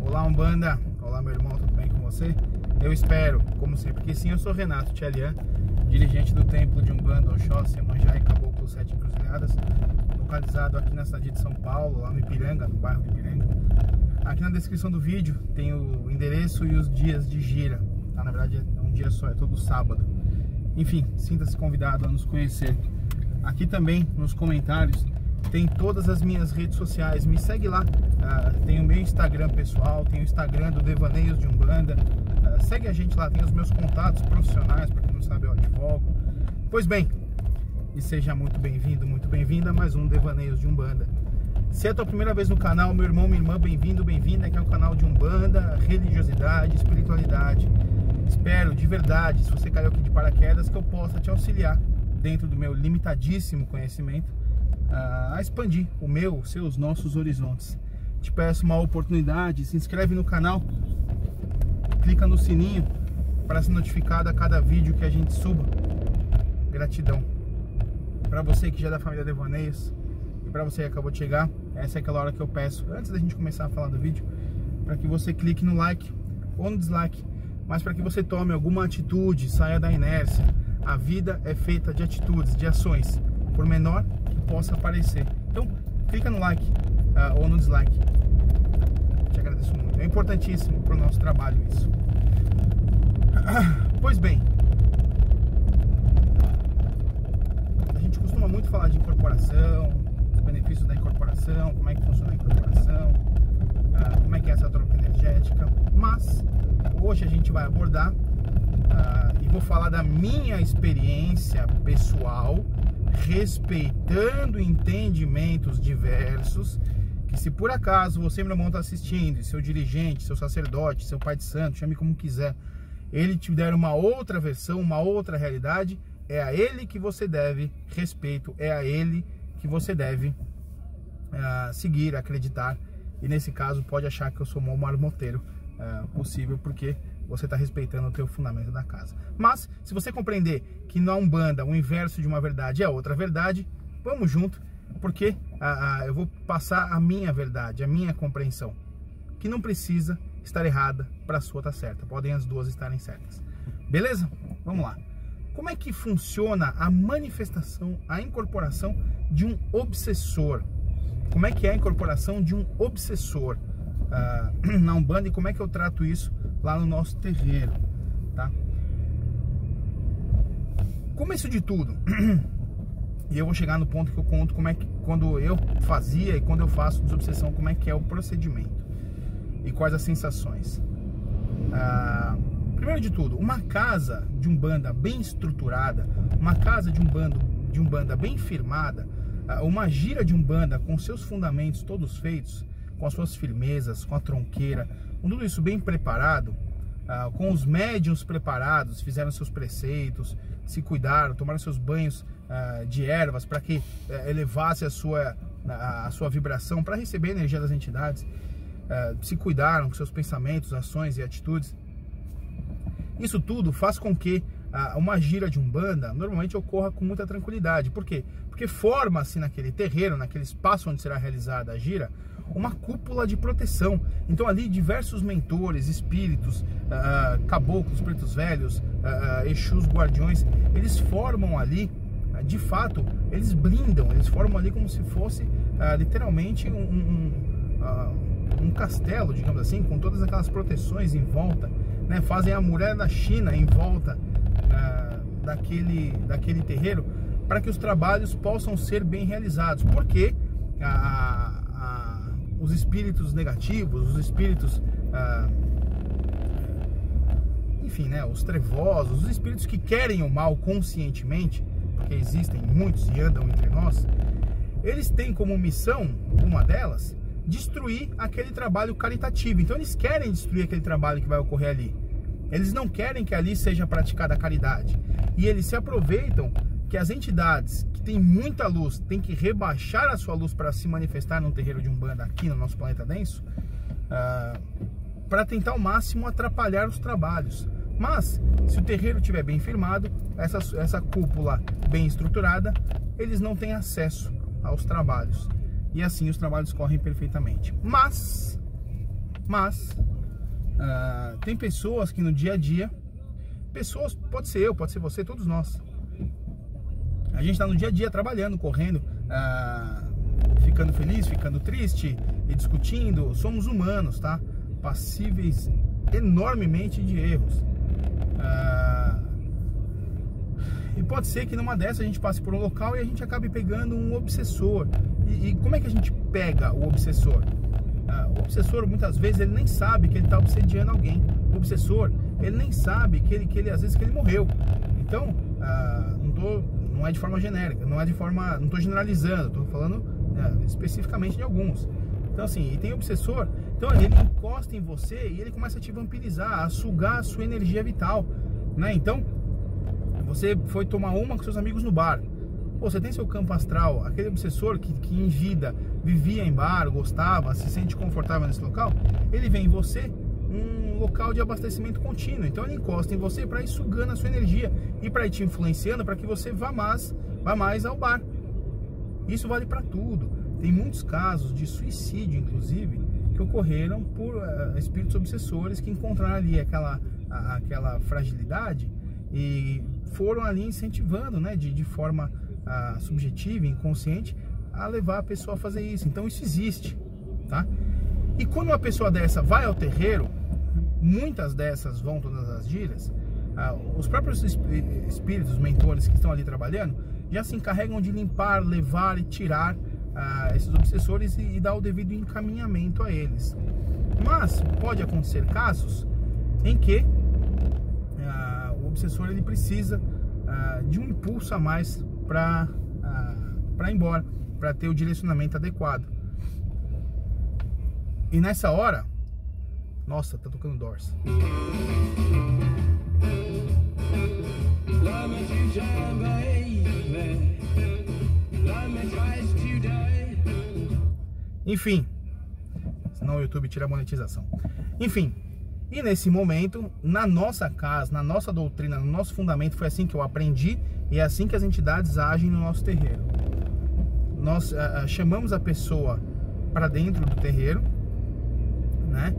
Olá, Umbanda. Olá, meu irmão, tudo bem com você? Eu espero, como sempre, que sim. Eu sou Renato Tchelian, dirigente do Templo de Umbanda, Oxóssi, Iemanjá e Caboclo 7 Encruzilhadas, localizado aqui na cidade de São Paulo, lá no Ipiranga, no bairro do Ipiranga. Aqui na descrição do vídeo tem o endereço e os dias de gira, tá? Na verdade é um dia só, é todo sábado. Enfim, sinta-se convidado a nos conhecer. Aqui também, nos comentários, tem todas as minhas redes sociais. Me segue lá, tem o meu Instagram pessoal, tem o Instagram do Devaneios de Umbanda. Segue a gente lá, tem os meus contatos profissionais, para quem não sabe eu advogo. Pois bem, e seja muito bem-vindo, muito bem-vinda a mais um Devaneios de Umbanda. Se é a tua primeira vez no canal, meu irmão, minha irmã, bem-vindo, bem-vinda. Aqui é o canal de Umbanda, religiosidade, espiritualidade. Espero de verdade, se você caiu aqui de paraquedas, que eu possa te auxiliar dentro do meu limitadíssimo conhecimento a expandir os seus, nossos horizontes. Te peço uma oportunidade, se inscreve no canal, clica no sininho para ser notificado a cada vídeo que a gente suba. Gratidão. Para você que já é da família Devaneios e para você que acabou de chegar, essa é aquela hora que eu peço, antes da gente começar a falar do vídeo, para que você clique no like ou no dislike, mas para que você tome alguma atitude, saia da inércia. A vida é feita de atitudes, de ações, por menor que possa parecer. Então, clica no like ou no dislike. Te agradeço muito. É importantíssimo para o nosso trabalho isso. Pois bem, a gente costuma muito falar de incorporação, os benefícios da incorporação, como é que funciona a incorporação, como é que é essa troca energética. Mas hoje a gente vai abordar e vou falar da minha experiência pessoal, respeitando entendimentos diversos, que se por acaso você, meu irmão, está assistindo, seu dirigente, seu sacerdote, seu pai de santo, chame como quiser, ele te der uma outra versão, uma outra realidade, é a ele que você deve respeito, é a ele que você deve seguir, acreditar, e nesse caso pode achar que eu sou o maior marmoteiro possível, porque você está respeitando o teu fundamento da casa. Mas, se você compreender que na Umbanda o inverso de uma verdade é outra verdade, vamos junto, porque eu vou passar a minha verdade, a minha compreensão, que não precisa estar errada para a sua estar certa, podem as duas estarem certas. Beleza? Vamos lá. Como é que funciona a manifestação, a incorporação de um obsessor? Como é que é a incorporação de um obsessor na Umbanda e como é que eu trato isso lá no nosso terreiro, tá? Começo de tudo, e eu vou chegar no ponto que eu conto como é que, quando eu fazia e quando eu faço desobsessão, como é que é o procedimento e quais as sensações. Primeiro de tudo, uma casa de Umbanda bem estruturada, uma casa de Umbanda bem firmada, uma gira de Umbanda com seus fundamentos todos feitos, com as suas firmezas, com a tronqueira, com tudo isso bem preparado, com os médiuns preparados, fizeram seus preceitos, se cuidaram, tomaram seus banhos de ervas para que elevasse a sua vibração, para receber a energia das entidades, se cuidaram com seus pensamentos, ações e atitudes. Isso tudo faz com que uma gira de Umbanda normalmente ocorra com muita tranquilidade. Por quê? Porque forma-se naquele terreiro, naquele espaço onde será realizada a gira, uma cúpula de proteção. Então ali diversos mentores, espíritos, caboclos, pretos velhos, exus, guardiões, eles formam ali, de fato, eles blindam, eles formam ali como se fosse literalmente um castelo, digamos assim, com todas aquelas proteções em volta, né? Fazem a muralha da China em volta daquele terreiro, para que os trabalhos possam ser bem realizados, porque os espíritos negativos, os espíritos, enfim, né, os trevosos, os espíritos que querem o mal conscientemente, porque existem muitos e andam entre nós, eles têm como missão, uma delas, destruir aquele trabalho caritativo. Então eles querem destruir aquele trabalho que vai ocorrer ali. Eles não querem que ali seja praticada a caridade. E eles se aproveitam que as entidades que têm muita luz têm que rebaixar a sua luz para se manifestar num terreiro de Umbanda aqui no nosso planeta denso, para tentar ao máximo atrapalhar os trabalhos. Mas, se o terreiro estiver bem firmado, essa cúpula bem estruturada, eles não têm acesso aos trabalhos. E assim os trabalhos correm perfeitamente. Mas, Mas tem pessoas que no dia a dia, pode ser eu, pode ser você, todos nós, a gente está no dia a dia trabalhando, correndo, ficando feliz, ficando triste e discutindo. Somos humanos, tá? Passíveis enormemente de erros. E pode ser que numa dessas a gente passe por um local e a gente acabe pegando um obsessor. E como é que a gente pega o obsessor? O obsessor, muitas vezes, ele nem sabe que ele está obsediando alguém. O obsessor, ele nem sabe que ele às vezes que ele morreu. Então, não é de forma genérica, não estou generalizando, estou falando especificamente de alguns. Então assim, e tem obsessor, então ele encosta em você e ele começa a te vampirizar, a sugar a sua energia vital, né? Então, você foi tomar uma com seus amigos no bar, pô, você tem seu campo astral, aquele obsessor que em vida vivia em bar, gostava, se sente confortável nesse local, ele vem em você um local de abastecimento contínuo. Então ele encosta em você para ir sugando a sua energia e para ir te influenciando para que você vá mais ao bar. Isso vale para tudo. Tem muitos casos de suicídio, inclusive, que ocorreram por espíritos obsessores que encontraram ali aquela fragilidade e foram ali incentivando, né, de forma subjetiva, inconsciente, a levar a pessoa a fazer isso. Então isso existe, tá? E quando uma pessoa dessa vai ao terreiro, muitas dessas vão todas as dias, os próprios espíritos, os mentores que estão ali trabalhando, já se encarregam de limpar, levar e tirar esses obsessores e dar o devido encaminhamento a eles. Mas pode acontecer casos em que o obsessor ele precisa de um impulso a mais para ir embora, para ter o direcionamento adequado. E nessa hora, nossa, tá tocando Doors. Enfim, senão o YouTube tira a monetização. Enfim, e nesse momento, na nossa casa, na nossa doutrina, no nosso fundamento, foi assim que eu aprendi e é assim que as entidades agem no nosso terreiro. Nós chamamos a pessoa para dentro do terreiro, né?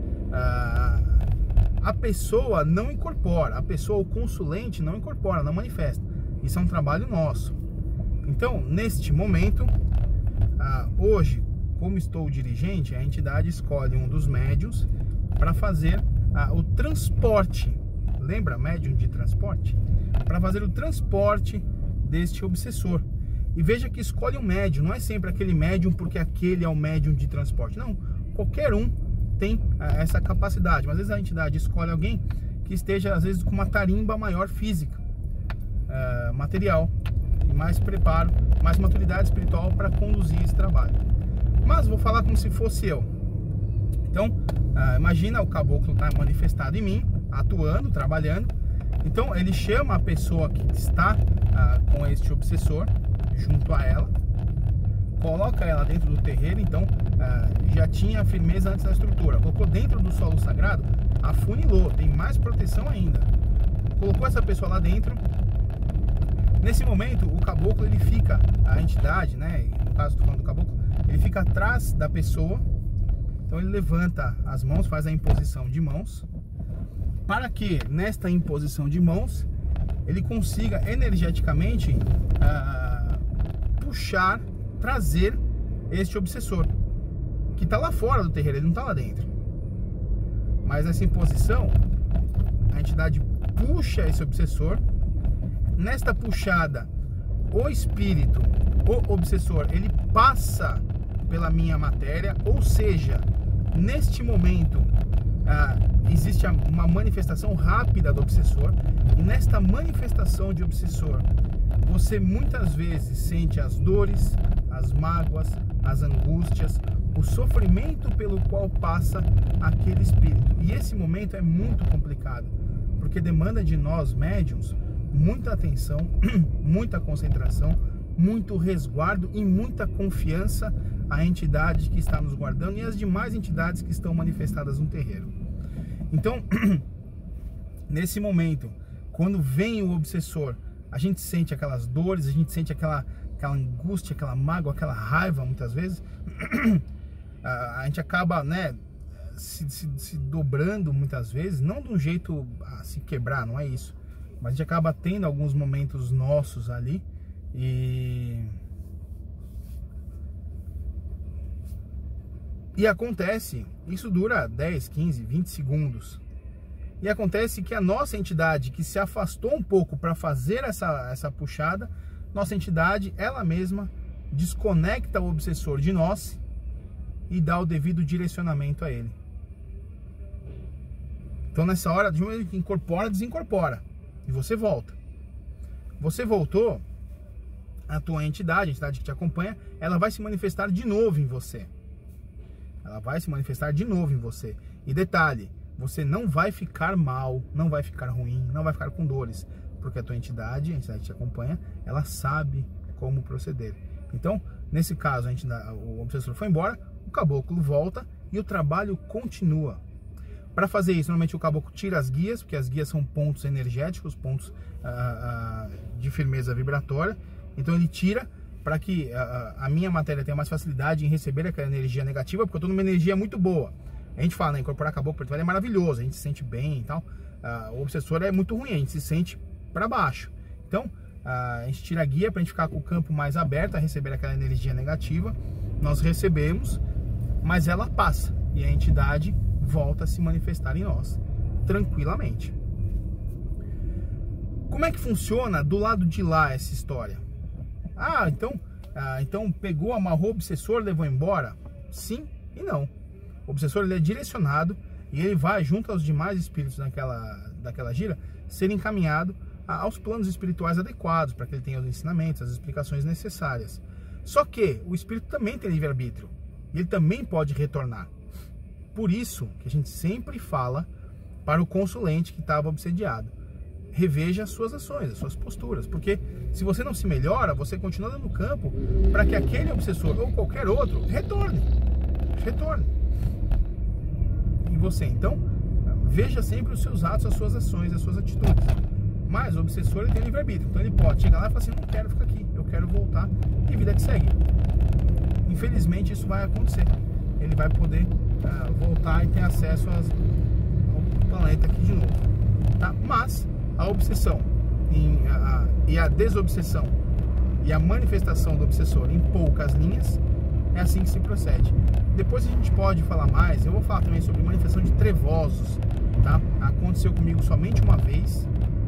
A pessoa não incorpora, a pessoa, o consulente não incorpora, não manifesta. Isso é um trabalho nosso. Então, neste momento, hoje, como estou dirigente, a entidade escolhe um dos médiuns para fazer o transporte. Lembra médium de transporte? Para fazer o transporte deste obsessor. E veja que escolhe um médium, não é sempre aquele médium porque aquele é o médium de transporte. Não, qualquer um tem essa capacidade, mas às vezes a entidade escolhe alguém que esteja às vezes com uma tarimba maior física, material, mais preparo, mais maturidade espiritual para conduzir esse trabalho. Mas vou falar como se fosse eu. Então, imagina o caboclo tá manifestado em mim, atuando, trabalhando. Então ele chama a pessoa que está com este obsessor junto a ela, coloca ela dentro do terreiro. Então já tinha firmeza antes da estrutura, colocou dentro do solo sagrado, afunilou, tem mais proteção ainda, colocou essa pessoa lá dentro. Nesse momento o caboclo ele fica, a entidade, né, no caso estou falando do caboclo, ele fica atrás da pessoa. Então ele levanta as mãos, faz a imposição de mãos, para que nesta imposição de mãos ele consiga energeticamente puxar, trazer este obsessor que está lá fora do terreiro, ele não está lá dentro. Mas essa imposição, a entidade puxa esse obsessor. Nesta puxada, o espírito, o obsessor, ele passa pela minha matéria, ou seja, neste momento existe uma manifestação rápida do obsessor, e nesta manifestação de obsessor você muitas vezes sente as dores, as mágoas, as angústias, o sofrimento pelo qual passa aquele espírito. E esse momento é muito complicado, porque demanda de nós médiuns muita atenção, muita concentração, muito resguardo e muita confiança à entidade que está nos guardando e às demais entidades que estão manifestadas no terreiro. Então, nesse momento, quando vem o obsessor, a gente sente aquelas dores, a gente sente aquela angústia, aquela mágoa, aquela raiva muitas vezes. A gente acaba, né, se dobrando muitas vezes, não de um jeito a se quebrar, não é isso, mas a gente acaba tendo alguns momentos nossos ali e acontece, isso dura 10, 15, 20 segundos. E acontece que a nossa entidade que se afastou um pouco para fazer essa puxada, nossa entidade, ela mesma, desconecta o obsessor de nós e dá o devido direcionamento a ele. Então nessa hora, de momento que incorpora, desincorpora. E você volta. Você voltou, a tua entidade, a entidade que te acompanha, ela vai se manifestar de novo em você. Ela vai se manifestar de novo em você. E detalhe, você não vai ficar mal, não vai ficar ruim, não vai ficar com dores. Porque a tua entidade, a entidade que te acompanha, ela sabe como proceder. Então, nesse caso, o obsessor foi embora, o caboclo volta e o trabalho continua. Para fazer isso, normalmente o caboclo tira as guias, porque as guias são pontos energéticos, pontos de firmeza vibratória. Então ele tira para que a minha matéria tenha mais facilidade em receber aquela energia negativa, porque eu estou numa energia muito boa. A gente fala, né, incorporar caboclo preto velho é maravilhoso, a gente se sente bem e tal. O obsessor é muito ruim, a gente se sente para baixo. Então, a gente tira a guia para a gente ficar com o campo mais aberto a receber aquela energia negativa. Nós recebemos, mas ela passa e a entidade volta a se manifestar em nós, tranquilamente. Como é que funciona do lado de lá essa história? Então pegou, amarrou o obsessor, levou embora? Sim e não. O obsessor ele é direcionado e ele vai, junto aos demais espíritos daquela gira, ser encaminhado aos planos espirituais adequados, para que ele tenha os ensinamentos, as explicações necessárias. Só que o espírito também tem livre-arbítrio, e ele também pode retornar. Por isso que a gente sempre fala para o consulente que estava obsediado: reveja as suas ações, as suas posturas, porque se você não se melhora, você continua dando campo para que aquele obsessor ou qualquer outro retorne. E você, então, veja sempre os seus atos, as suas ações, as suas atitudes. Mas o obsessor ele tem livre-arbítrio, então ele pode chegar lá e falar assim: não quero ficar aqui, eu quero voltar, e vida que segue. Infelizmente isso vai acontecer. Ele vai poder voltar e ter acesso ao planeta aqui de novo, tá? Mas a obsessão e a desobsessão e a manifestação do obsessor em poucas linhas, é assim que se procede. Depois a gente pode falar mais. Eu vou falar também sobre manifestação de trevosos, tá? Aconteceu comigo somente uma vez.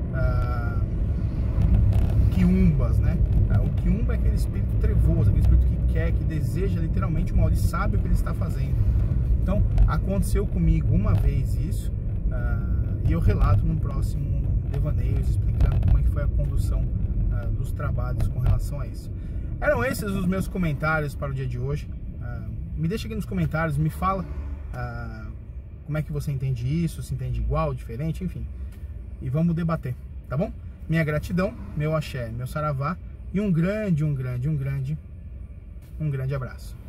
Quiumbas, né? O quiumba é aquele espírito trevoso, aquele espírito que quer, que deseja literalmente o mal, ele sabe o que ele está fazendo. Então, aconteceu comigo uma vez isso, e eu relato no próximo Devaneios, explicando como é que foi a condução dos trabalhos com relação a isso. Eram esses os meus comentários para o dia de hoje. Me deixa aqui nos comentários, me fala como é que você entende isso, se entende igual, diferente, enfim. E vamos debater, tá bom? Minha gratidão, meu axé, meu saravá e um grande abraço.